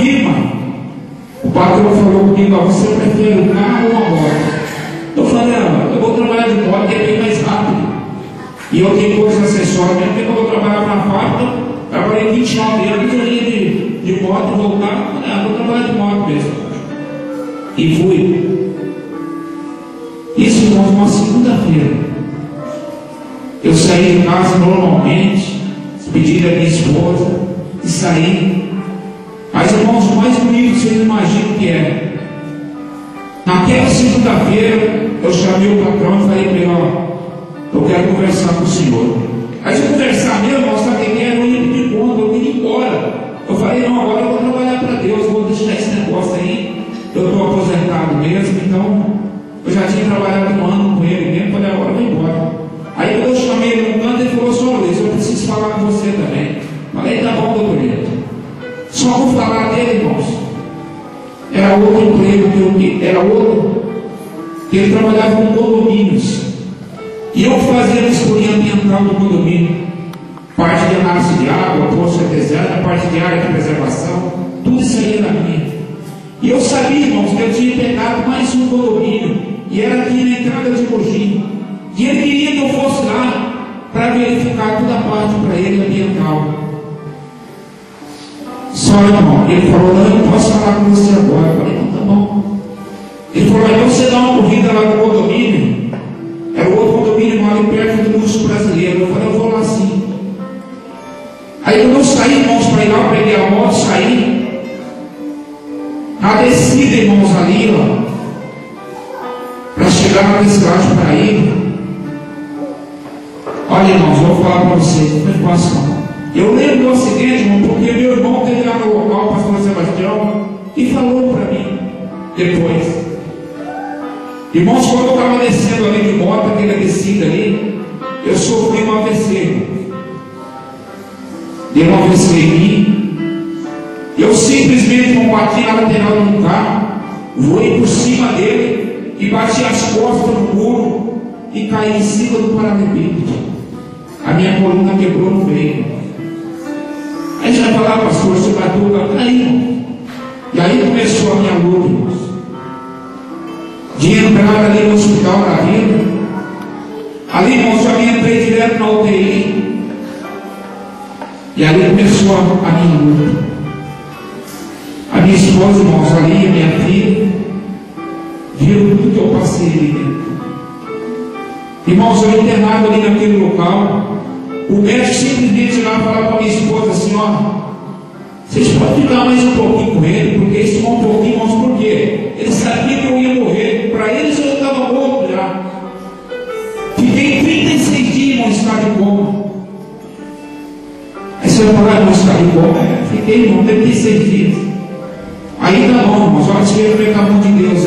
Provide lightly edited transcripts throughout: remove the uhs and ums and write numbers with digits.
vi, mano. O patrão falou comigo: ó, você prefere um carro ou uma moto? Eu falei: ó, eu vou trabalhar de moto, que é bem mais rápido. E eu tenho coisas acessórias mesmo, porque quando eu trabalhava na fábrica, trabalhei 29 anos, eu ia de moto e voltar. Eu falei: vou trabalhar de moto mesmo. E fui. Isso, irmãos, uma segunda-feira. Eu saí de casa normalmente, pedi a minha esposa e saí. Mas, irmãos, o mais bonito vocês imaginam que é. Naquela segunda-feira, eu chamei o patrão e falei para ele: ó, eu quero conversar com o senhor. Aí, se eu conversar mesmo, irmão, sabe o que é? Eu ia pedir conta, eu ia embora. Eu falei: não, agora eu vou trabalhar para Deus, vou deixar esse negócio aí. Eu estou aposentado mesmo, então eu já tinha trabalhado um ano com ele mesmo. Falei: agora eu vou embora. Aí, quando eu chamei ele no canto, ele falou: senhor Luiz, eu preciso falar com você também. Falei: tá bom, doutor Neto. Só vou falar dele, irmãos. Era outro emprego que ele trabalhava com condomínios. E eu fazia a vistoria ambiental do condomínio. Parte de análise de água, poço artesiano, parte de área de preservação, tudo isso aí era minha. E eu sabia, irmãos, que eu tinha pegado mais um condomínio, e era aqui na entrada de Mogi. E ele queria que eu fosse lá para verificar toda a parte para ele ambiental. Só, irmão, ele falou: não, eu não posso falar com você agora. Eu falei: não, tá bom. Ele falou: então você dá uma corrida lá no condomínio. Era o outro condomínio ali perto do Músico Brasileiro. Eu falei: eu vou lá sim. Aí quando eu saí, irmãos, para ir lá, eu peguei a moto, saí. Na descida, irmãos, ali, ó, para chegar na reciclagem para ir. Olha, irmãos, eu vou falar para vocês, não é fácil não. Eu lembro do acidente, irmão, porque meu irmão teve lá no local, o pastor Sebastião, e falou para mim depois. Irmãos, quando eu estava descendo ali de moto, aquela descida ali, eu sofri um AVC. Deu um AVC em mim. Eu simplesmente bati na lateral do carro, voei por cima dele e bati as costas no muro e caí em cima do paralelepípedo. A minha coluna quebrou no meio. Aí já vai falar: pastor, você bateu aí, irmão. E aí começou a minha luta, irmãos, de entrar ali no hospital da vida. Ali, irmãos, eu entrei direto na UTI. E ali começou a minha luta. A minha esposa, irmãos, ali, a minha filha, viram tudo que eu passei ali dentro. Irmãos, eu internado ali naquele local. O médico simplesmente lá falava para minha esposa assim: ó, vocês podem ficar mais um pouquinho com ele, porque eles tomam um pouquinho, irmãos, por quê? Eles sabiam que eu ia morrer. Para eles eu estava morto já. Fiquei 36 dias, irmão, em estado de coma. Aí você vai falar: irmão, estado de coma? Fiquei, irmão, 36 dias. Aí tá bom, irmãos, olha se veio a mão de Deus,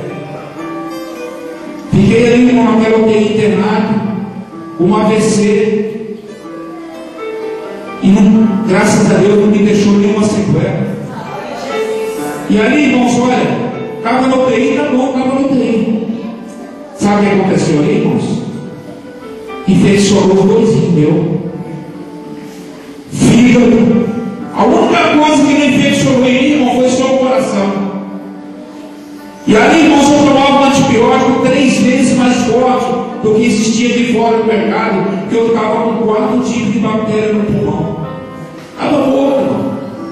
Fiquei ali, irmão, naquela UTI internado, com um AVC. E não, graças a Deus não me deixou nenhuma sequela. E ali, irmãos, olha, estava no UTI, tá bom, estava no UTI. Sabe o que aconteceu ali, irmãos? Infeccionou os dois meu. Fígado. A única coisa que não infeccionou em mim, irmão, foi só o coração. E ali, irmãos, eu tomava um antibiótico 3 vezes mais forte do que existia de fora do mercado, porque eu estava com 4 tipos de bactéria no pulmão. Estava morto, irmão.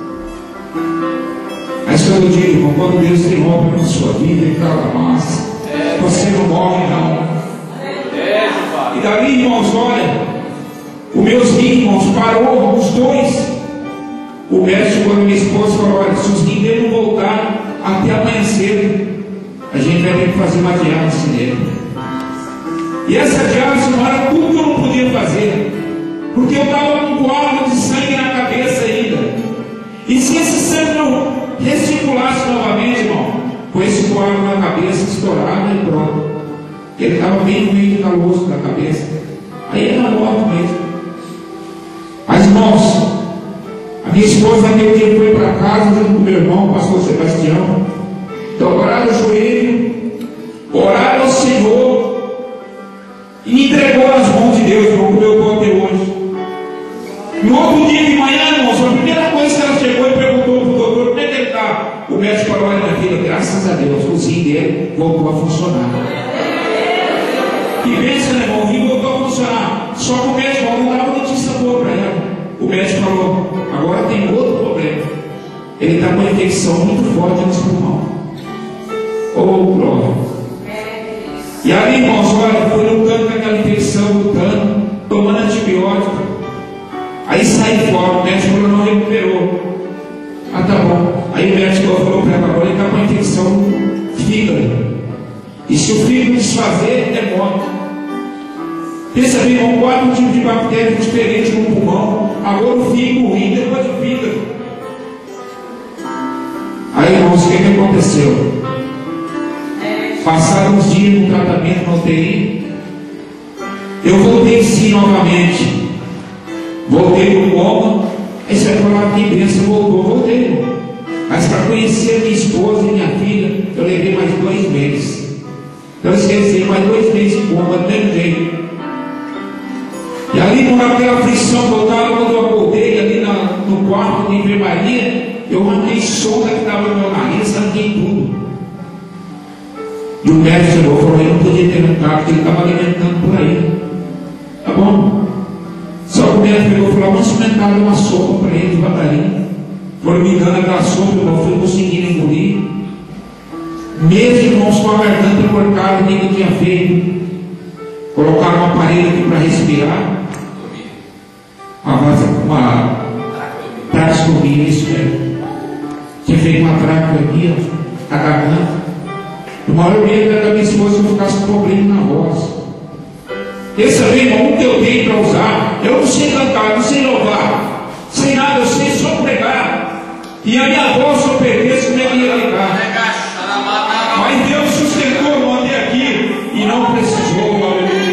Mas quando eu digo, irmão, quando Deus tem obra na sua vida, Ele traga massa. Você não morre, não. E dali, irmãos, olha, os meus rins, irmãos, parou os dois. O médico, quando minha esposa falou: olha, se os rins dele não voltar até amanhecer, a gente vai ter que fazer uma diálise nele. E essa diálise não era tudo que eu não podia fazer, porque eu estava com um coágulo de sangue na cabeça ainda. E se esse sangue não recirculasse novamente, irmão, com esse coágulo na cabeça, estourado e pronto. Ele estava bem no meio de calor da cabeça. Aí era morto mesmo. Mas, irmãos, a minha esposa naquele dia foi para casa junto com meu irmão, o pastor Sebastião. Então, oraram o joelho, oraram ao Senhor e me entregou nas mãos de Deus, irmão, como eu estou até hoje. No outro dia de manhã, irmãos, a primeira coisa que ela chegou e perguntou para o doutor: como é que ele está? graças a Deus, o rim dele voltou a funcionar. E pensa, né, irmão, o rim voltou a funcionar. Só que o médico não dava notícia boa para ela. O médico falou: agora tem outro problema. Ele está com uma infecção muito forte no pulmão. Oh, glória. E aí, irmãos, olha, foi lutando com aquela infecção, lutando, tomando antibiótico. Aí sai fora, o médico falou: não recuperou. Ah, tá bom. Aí o médico falou para ela: agora ele está com uma infecção no fígado. E se o fígado desfazer, é morte. Pensa bem, irmão, 4 tipos de bactérias diferentes no pulmão. Agora o fígado, o rim, depois o fígado. Aí, irmãos, o que aconteceu? Passaram uns dias no tratamento no UTI. Eu voltei sim novamente. Voltei no coma. Aí você vai falar: que bênção, voltei. Mas para conhecer minha esposa e minha filha, eu levei mais 2 meses. Então eu esqueci, mais 2 meses de coma, do mesmo jeito. E ali, naquela aflição total, quando eu voltei ali no quarto de enfermaria, eu arranquei sonda que estava no meu nariz, arranquei tudo. E o médico chegou e falou: eu não podia ter arrancado, porque ele estava alimentando por aí. Tá bom? Só que o médico pegou e falou: vamos experimentar uma sopa para ele devagarinho. Foram me dando aquela sopa, eu não fui conseguindo engolir. Mesmo, irmãos, com a garganta cortada, nem eu tinha feito. Colocaram um aparelho aqui para respirar. Uma traqueostomia, isso mesmo. Tinha feito uma traqueostomia aqui, ó, na garganta. O maior medo era da minha esposa que eu ficasse com problema na voz. Esse aí, irmão, o que eu tenho para usar, eu não sei cantar, não sei louvar, sem nada, eu sei só pregar. E a minha voz, se eu perdesse, como é que ia ligar? Mas Deus sustentou, irmão, até aqui e não precisou.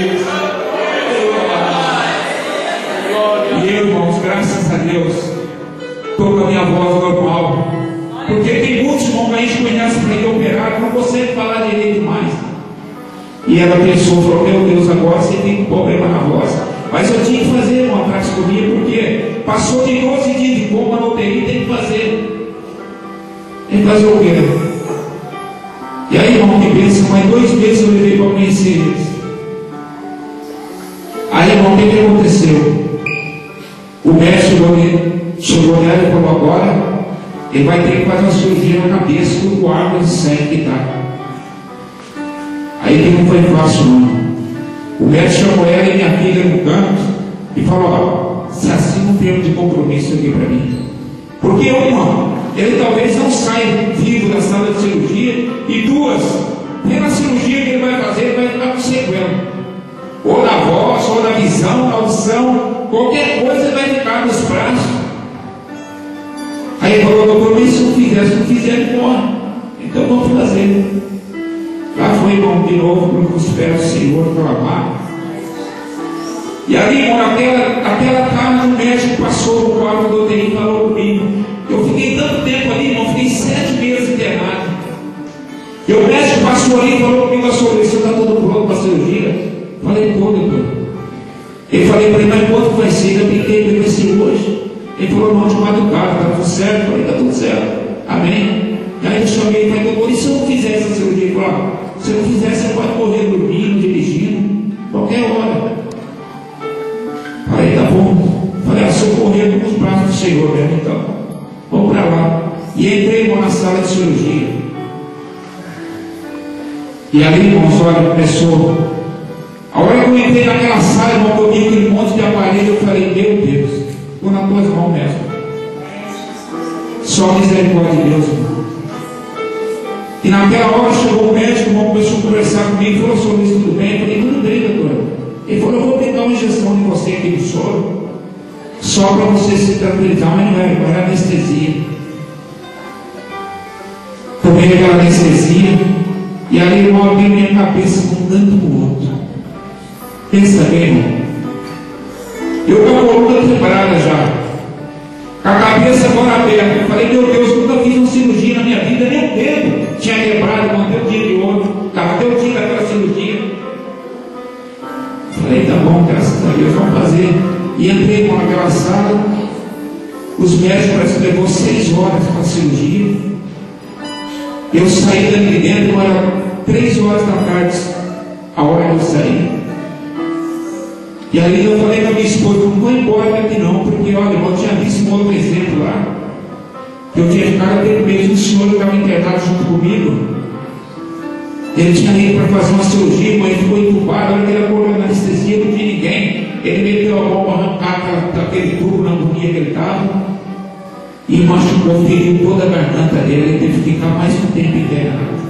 E eu, irmãos, graças a Deus, estou com a minha voz normal. Porque tem muitos, irmãos, que a gente conhece para ir operar, não consegue falar direito mais. E ela pensou, falou: meu Deus, agora você tem um problema na voz. Mas eu tinha que fazer uma traqueostomia, porque passou de 12 dias de coma no UTI, tem que fazer. Tem que fazer o quê? E aí, irmão, que pensa, mais 2 meses eu levei para conhecer eles. Aí, irmão, o que aconteceu? O médico chegou nela e falou: agora ele vai ter que fazer uma cirurgia na cabeça com o água de sangue que está. Aí que não foi fácil, não. O médico chamou ela e minha filha no canto e falou: ó, se assina um termo de compromisso aqui para mim. Porque, uma, ele talvez não saia vivo da sala de cirurgia, e 2, pela cirurgia que ele vai fazer, ele vai ficar com sequela. Ou na voz, ou na visão, na audição, qualquer coisa ele vai ficar nos braços. Aí ele falou: doutor, mas se não fizer, ele morre. Então vamos fazer. Lá foi, irmão, de novo, para o espera o Senhor clamar. E ali, irmão, aquela tarde, o médico passou no quarto do UTI e falou comigo. Eu fiquei tanto tempo ali, irmão, fiquei 7 meses internado. E o médico passou ali e falou comigo: você está todo pronto para a cirurgia? Falei: pô, doutor. Ele falei para ele: mas quanto vai ser? Eu tentei para ele ser hoje. Ele falou: não, de madrugada, está tudo certo. Eu falei: está tudo certo. Amém. E aí eu chamei e falei: doutor, e se eu não fizer essa cirurgia? Ele falou: se eu não fizer, você pode morrer dormindo, dirigindo, qualquer hora. Falei: tá bom. Falei: se eu correr, com os braços do Senhor mesmo, então vamos para lá. E entrei, irmão, na sala de cirurgia. E ali, irmãos, olha, começou. A hora que eu entrei naquela sala, irmão, que eu vi aquele monte de aparelho, eu falei: meu Deus, estou nas tuas mãos mesmo. Só misericórdia de Deus, irmão. E naquela hora chegou o médico, o irmão começou a conversar comigo, falou: senhor Luiz, tudo bem? Eu falei: tudo bem, doutor. Ele falou: eu vou aplicar uma injeção de você aqui no soro, só para você se tranquilizar, mas não é anestesia. Tomei aquela anestesia, e ali, irmão, abriu minha cabeça com tanto morto. Pensa bem, irmão. Eu com a coluna quebrada já, com a cabeça agora aberta. Eu falei: meu Deus, nunca fiz uma cirurgia na minha vida, nem o dedo tinha quebrado, irmão, até o dia de ontem, estava até o dia daquela cirurgia. Falei: tá bom, graças a Deus, vamos fazer. E entrei naquela sala, os médicos parece que levou 6 horas para a cirurgia. Eu saí daqui dentro, era 3 horas da tarde, a hora que eu saí. E aí eu falei para minha esposa, não vou embora daqui não, porque olha, eu tinha visto um outro exemplo lá. Eu tinha ficado até mesmo, o senhor estava internado junto comigo. Ele tinha ido para fazer uma cirurgia, mas ele ficou entubado, ele era por anestesia, não tinha ninguém. Ele meteu a mão para arrancar daquele tubo na agonia que ele estava. E machucou, feriu toda a garganta dele, ele teve que ficar mais um tempo internado.